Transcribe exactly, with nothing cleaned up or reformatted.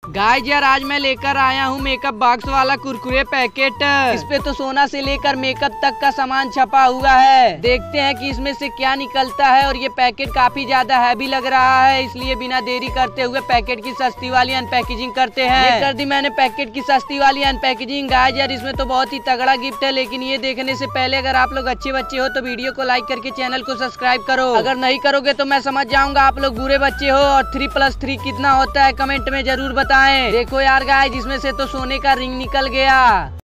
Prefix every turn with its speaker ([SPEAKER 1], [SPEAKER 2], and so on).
[SPEAKER 1] Guys यार आज मैं लेकर आया हूँ मेकअप बॉक्स वाला कुरकुरे पैकेट। इस पे तो सोना से लेकर मेकअप तक का सामान छपा हुआ है। देखते हैं कि इसमें से क्या निकलता है। और ये पैकेट काफी ज्यादा हैवी लग रहा है, इसलिए बिना देरी करते हुए पैकेट की सस्ती वाली अनपैकेजिंग करते हैं। ये कर दी मैंने पैकेट की सस्ती वाली अनपैकेजिंग। गाइस यार इसमें तो बहुत ही तगड़ा गिफ्ट है, लेकिन ये देखने से पहले अगर आप लोग अच्छे बच्चे हो तो वीडियो को लाइक करके चैनल को सब्सक्राइब करो। अगर नहीं करोगे तो मैं समझ जाऊंगा आप लोग बुरे बच्चे हो। और थ्री प्लस थ्री कितना होता है कमेंट में जरूर बताएं। देखो यार गाइस इसमें से तो सोने का रिंग निकल गया।